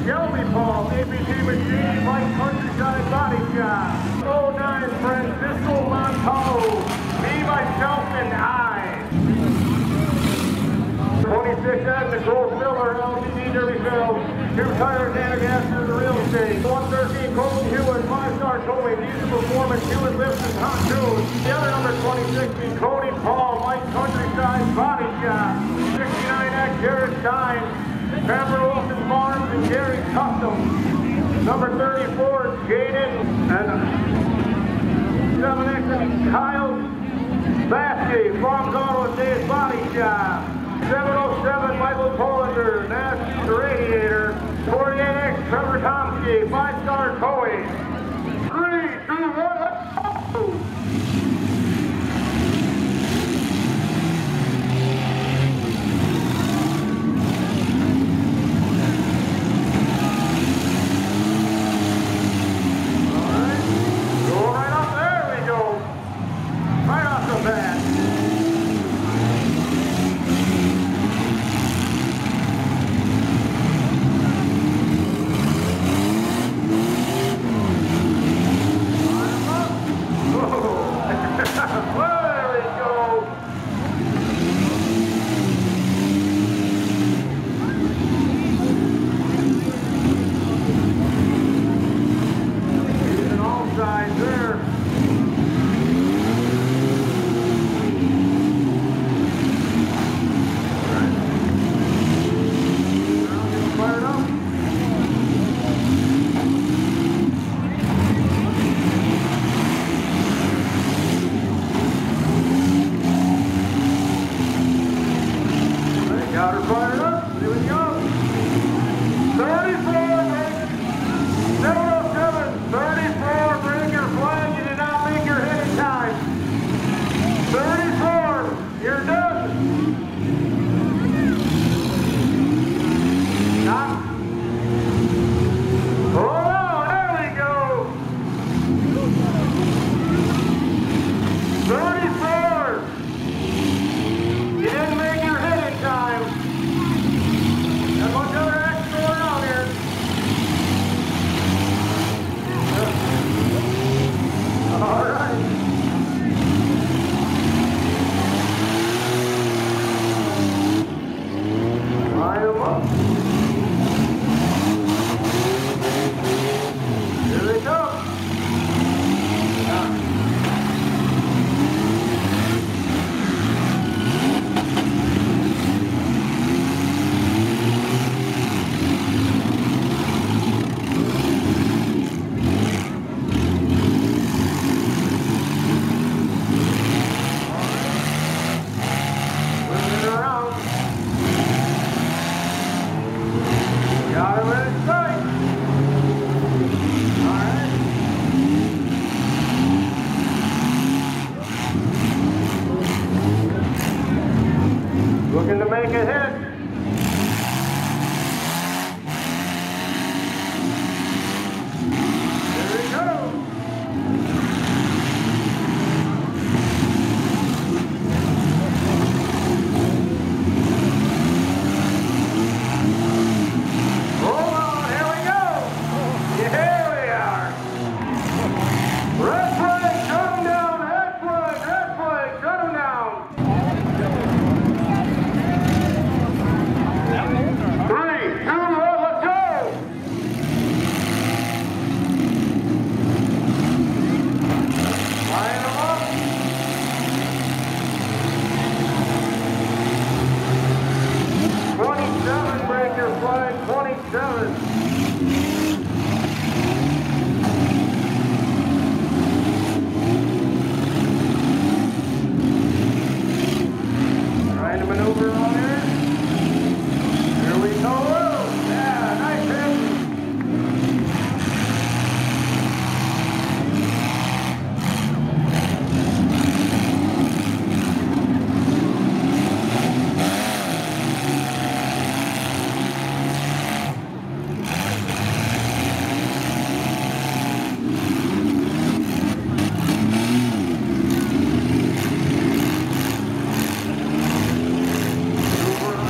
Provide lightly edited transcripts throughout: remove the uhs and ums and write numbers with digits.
Shelby Paul, APG Machine, White Countryside Body Shop. 09 Francisco Montalo, me, myself, and I. 26 Ed Nicole Miller, LTD Derby Sales, 2 tires and a gas to the real estate. 113 Colton Hewitt, 5-star towing, Easy Performance, Hewitt Lifts and Pontoons. The other number 26 is Cody Paul, White Countryside Body Shop. 69X Jared Stein, Pamper Wilson Farms and Gary Custom. Number 34 is Jaden and 7X and Kyle Baskey, Farms Auto and Dave's Body Shop. 707 Michael Polinger, Nash the Radiator. 48X Trevor Tomsky, 5-star towing. 3, 2, 1, let's go! Looking to make a hit. There he goes. Hold on, here we go. Here we are. Red flag, shut him down. Red flag, shut him down. 3, 2, 1, let's go! Line them up. 27, break your flag, 27. Trying to maneuver on there. Here we go. Yeah, nice hit. Over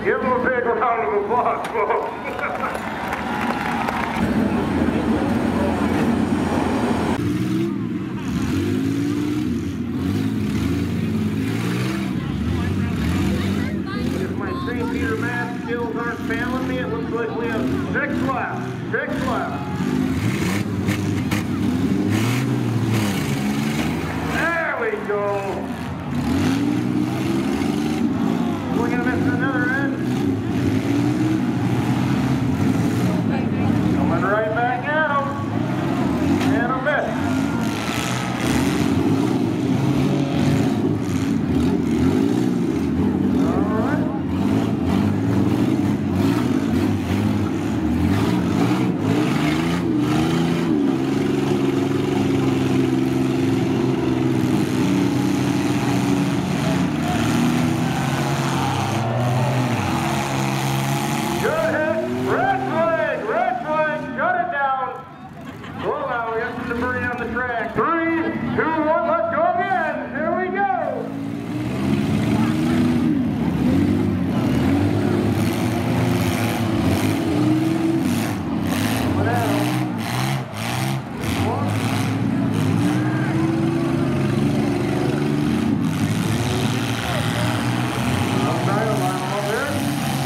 Give them a big round of applause, folks. If my St. Peter math skills aren't failing me, it looks like we have 6 left. 6 left. There we go. We're going to miss another end. Coming right back at him. And a miss. Debris on the track. 3, 2, 1, let's go again. Here we go. Coming out. 1. Outside of line up there.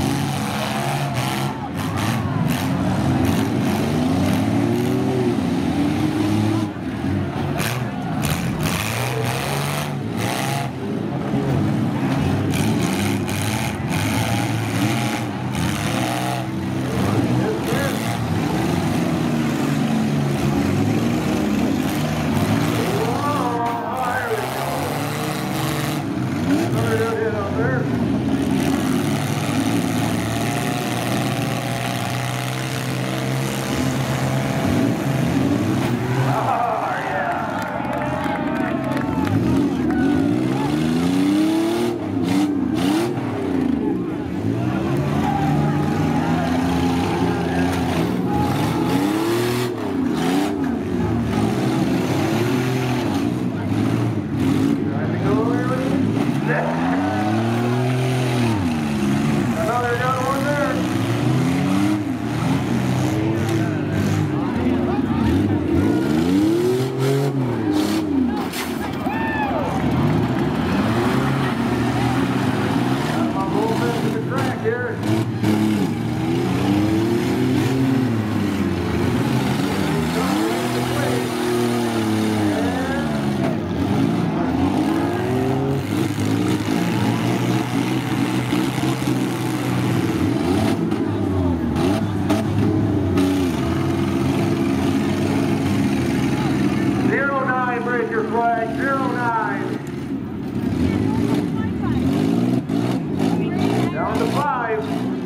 Break your flag, 09. Down to 5.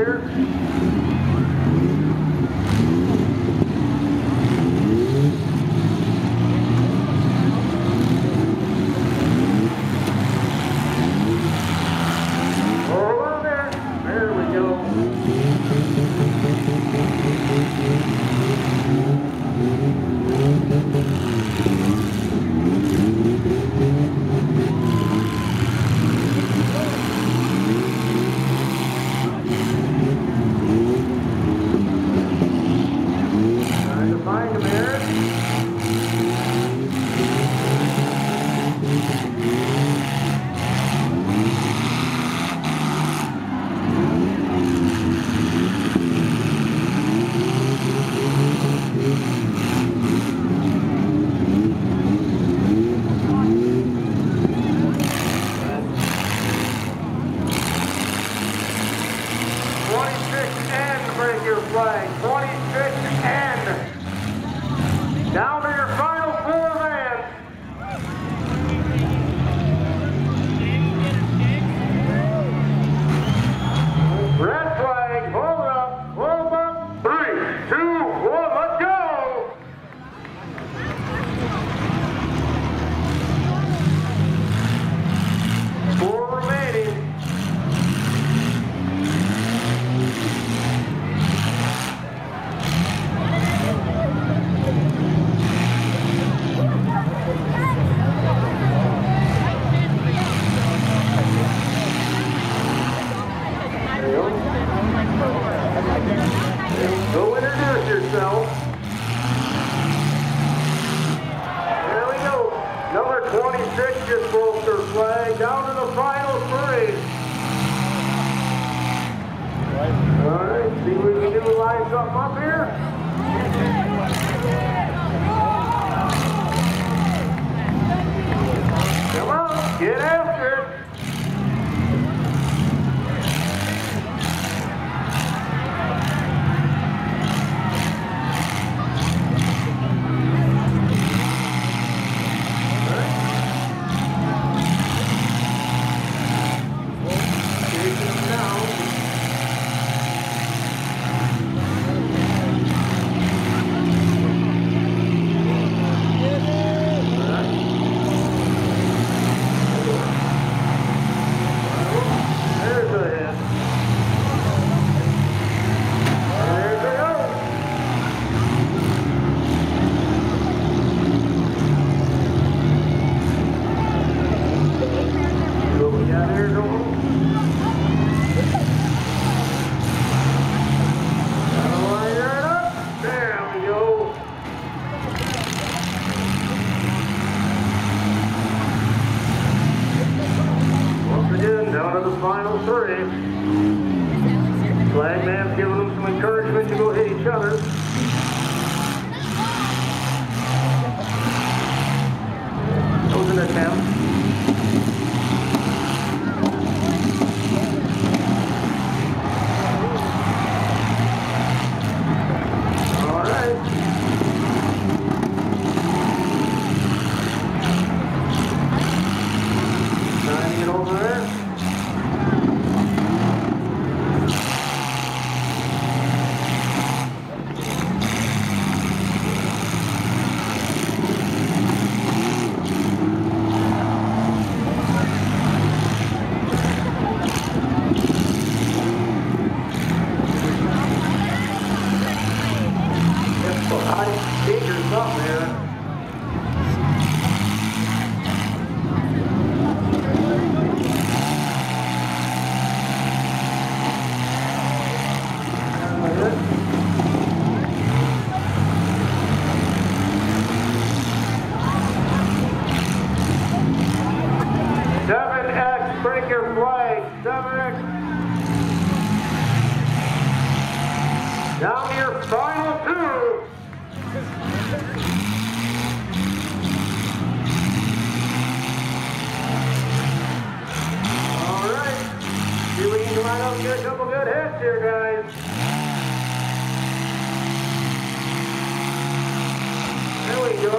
here. Over there. There we go. Trying to find him here. Break your flag. 26 and down to your final 4 vans. Red flag, hold up, 3, 2, 1, let's go. 4 remaining. Go introduce yourself. There we go. Number 26 just broke their flag. Down to the final 3. All right, see what we can do to line something up here. Come on, get after it. Final 3. Flag man's giving them some encouragement to go hit each other. That was an attempt. All right. Trying to get over there. Break your flag, 7X. Down to your final 2. All right. See if we can line up and get a couple good hits here, guys. There we go.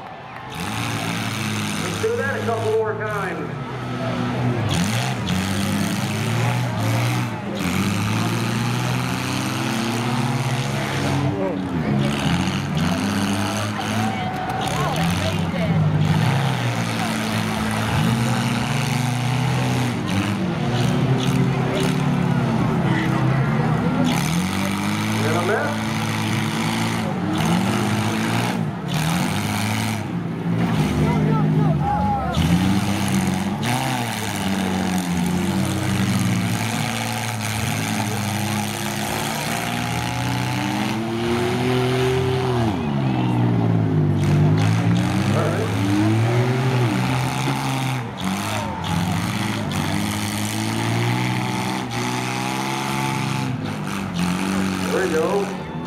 Let's do that a couple more times. There we go.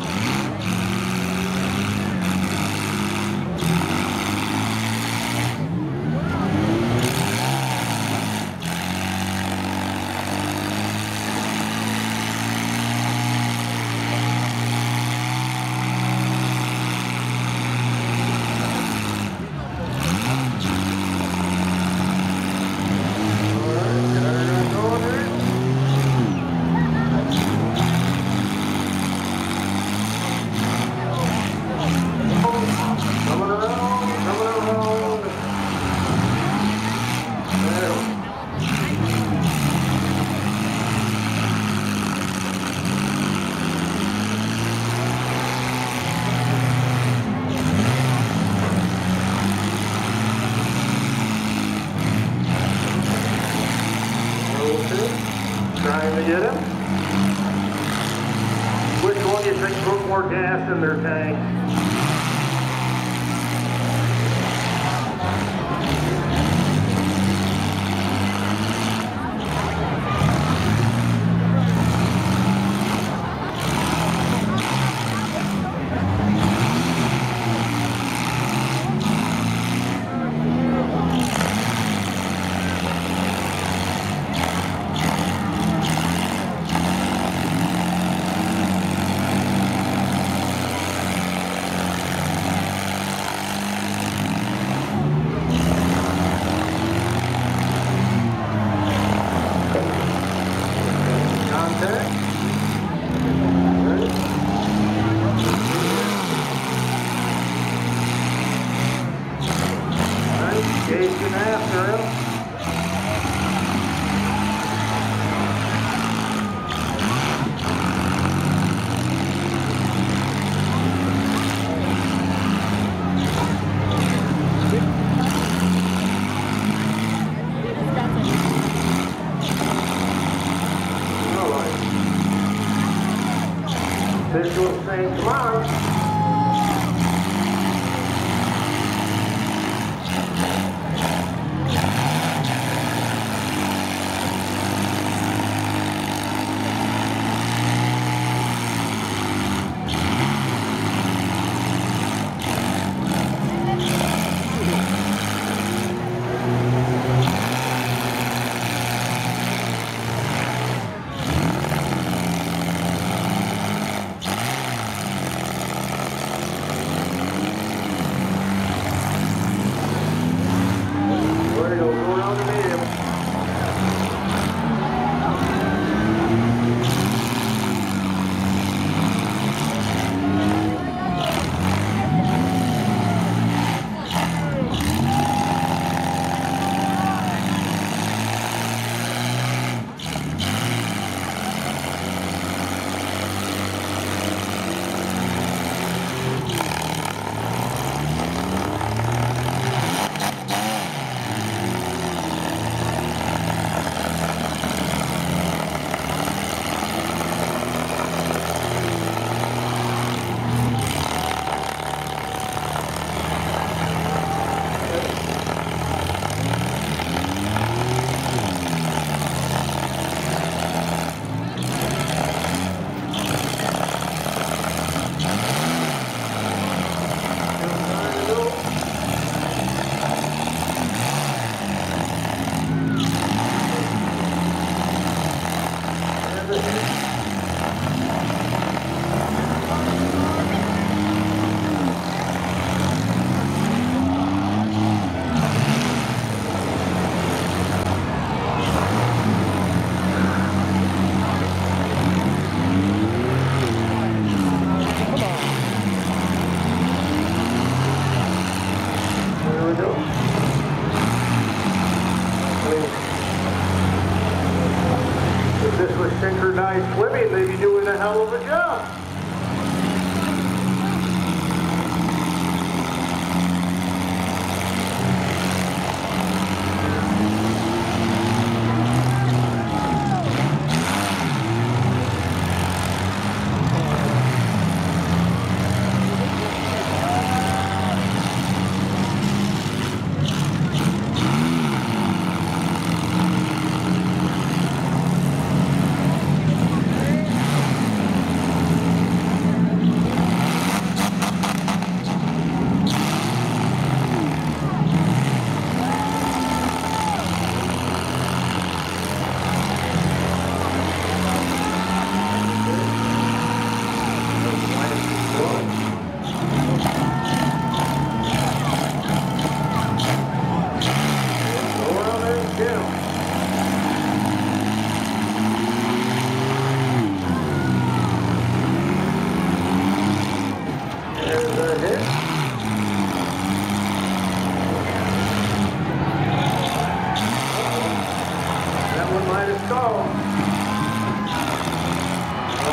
Trying to get him. Which one do you think put more gas in their tank? Chasing after him. All right. This will say tomorrow. If this was synchronized swimming, they'd be doing a hell of a job.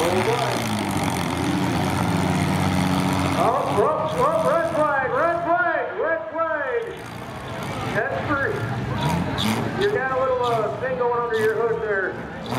Red flag, red flag, red flag. That's free. You got a little thing going under your hood there.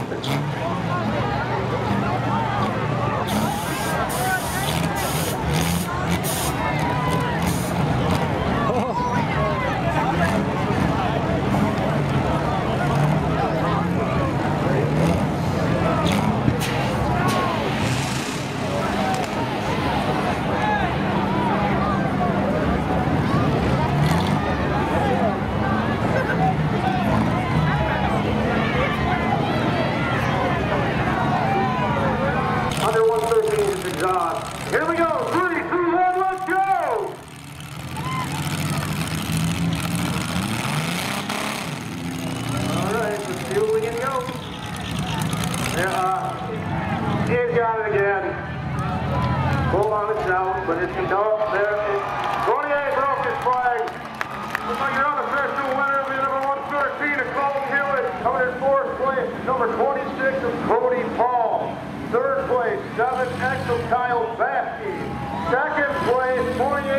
Under 113 is exhaust. Here we go. 3, 2, 1, let's go! All right, let's see what we can go. He's got it again. Hold on, it's out, but it's up there. 28 broke his flag. Looks like your unofficial winner will be number 113 of Colton Hewitt. Coming in 4th place, number 26 of Cody Paul. 3rd place, 7X of Kyle Baskey. 2nd place, 28